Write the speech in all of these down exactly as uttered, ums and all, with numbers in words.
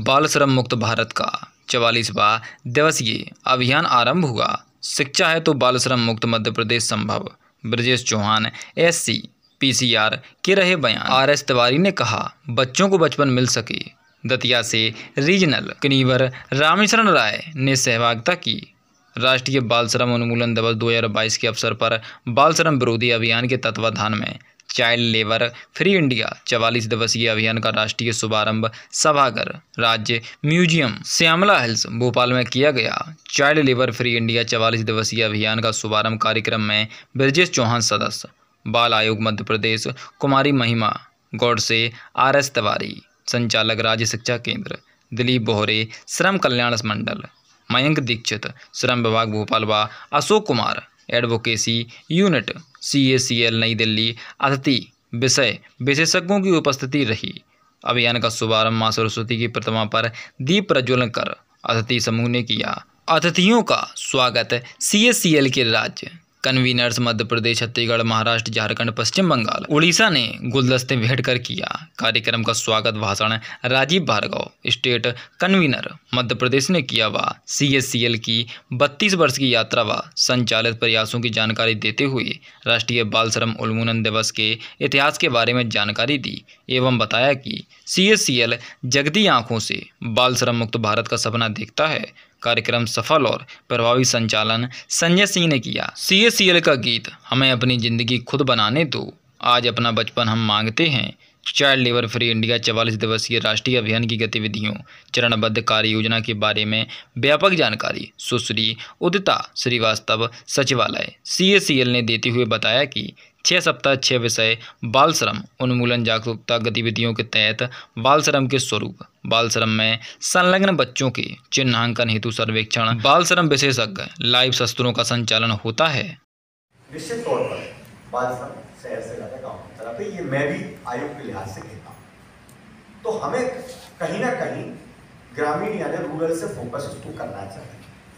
बाल श्रम मुक्त भारत का चवालीसवां दिवसीय अभियान आरंभ हुआ। शिक्षा है तो बाल श्रम मुक्त मध्य प्रदेश संभव। ब्रजेश चौहान एससी पीसीआर के रहे बयान। आर एस तिवारी ने कहा, बच्चों को बचपन मिल सके। दतिया से रीजनल कन्वीनर रामेशरण राय ने सहभागिता की। राष्ट्रीय बाल श्रम उन्मूलन दिवस दो हज़ार बाईस के अवसर पर बाल श्रम विरोधी अभियान के तत्वाधान में चाइल्ड लेबर फ्री इंडिया चवालीस दिवसीय अभियान का राष्ट्रीय शुभारंभ सभागार राज्य म्यूजियम श्यामला हिल्स भोपाल में किया गया। चाइल्ड लेबर फ्री इंडिया चवालीस दिवसीय अभियान का शुभारंभ कार्यक्रम में ब्रजेश चौहान सदस्य, बाल आयोग मध्य प्रदेश कुमारी महिमा गौडसे, आर एस तिवारी संचालक राज्य शिक्षा केंद्र, दिलीप बोहरे श्रम कल्याण मंडल, मयंक दीक्षित श्रम विभाग भोपाल व Ashok Kumar advocacy unit C A C L New Delhi अतिथि विषय विशेषज्ञों की उपस्थिति रही। अभियान का शुभारंभ मां सरस्वती की प्रतिमा पर दीप प्रज्वलन कर अतिथि समूह ने किया। अतिथियों का स्वागत सी ए सी एल के राज्य कन्वीनर्स मध्य प्रदेश, छत्तीसगढ़, महाराष्ट्र, झारखंड, पश्चिम बंगाल, उड़ीसा ने गुलदस्ते भेंट कर किया। कार्यक्रम का स्वागत भाषण राजीव भार्गव स्टेट कन्वीनर मध्य प्रदेश ने किया व सी ए सी एल की बत्तीस वर्ष की यात्रा व संचालित प्रयासों की जानकारी देते हुए राष्ट्रीय बाल श्रम उन्मूलन दिवस के इतिहास के बारे में जानकारी दी एवं बताया कि सी ए सी एल जगती आंखों से बाल श्रम मुक्त भारत का सपना देखता है। कार्यक्रम सफल और प्रभावी संचालन संजय सिंह ने किया। सी ए सी एल का गीत हमें अपनी जिंदगी खुद बनाने दो, आज अपना बचपन हम मांगते हैं। चाइल्ड लेबर फ्री इंडिया चवालीस दिवसीय राष्ट्रीय अभियान की गतिविधियों चरणबद्ध कार्य योजना के बारे में व्यापक जानकारी सुश्री उदिता श्रीवास्तव सचिवालय सी ए सी एल ने देते हुए बताया कि छः सप्ताह छः विषय बाल श्रम उन्मूलन जागरूकता गतिविधियों के तहत बाल श्रम के स्वरूप, बाल श्रम में संलग्न बच्चों के चिन्हांकन हेतु सर्वेक्षण, बाल श्रम विशेषज्ञ लाइव सत्रों का संचालन होता है। निश्चित तौर पर बाल श्रम शहर से ज़्यादा गाँव की तरफ है, ये मैं भी आयोग के लिहाज से कहता हूँ। तो हमें कहीं ना कहीं ग्रामीण यानी रूरल से फोकस उसको करना चाहिए।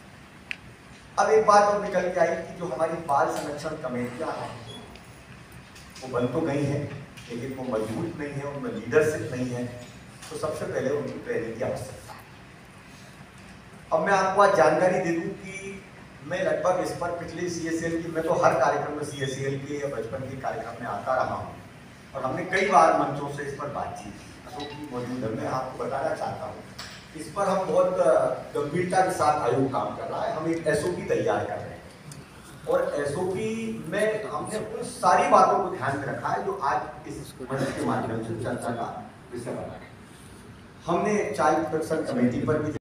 अब एक बात और निकल के आई कि जो हमारी बाल संरक्षण कमेटियाँ हैं वो बन तो गई हैं, लेकिन वो मजबूत नहीं है, उनमें लीडरशिप नहीं है, तो सबसे पहले उनकी ट्रेनिंग की आवश्यकता है। अब मैं आपको आज जानकारी दे दूं कि मैं लगभग इस पर पिछले सी ए सी एल की, मैं तो हर कार्यक्रम में सी ए सी एल के या बचपन के कार्यक्रम में आता रहा हूँ और हमने कई बार मंचों से इस पर बातचीत की। अशोक की मौजूद है, मैं आपको बताना चाहता हूँ इस पर हम बहुत गंभीरता के साथ आयोग काम कर रहा है। हम एक एस ओ पी तैयार कर रहे हैं और एस ओ पी में हमने उन सारी बातों को ध्यान में रखा है जो आज इस मंच के माध्यम से चर्चा का विषय बना है। हमने चाइल्ड प्रोटेक्शन कमेटी पर भी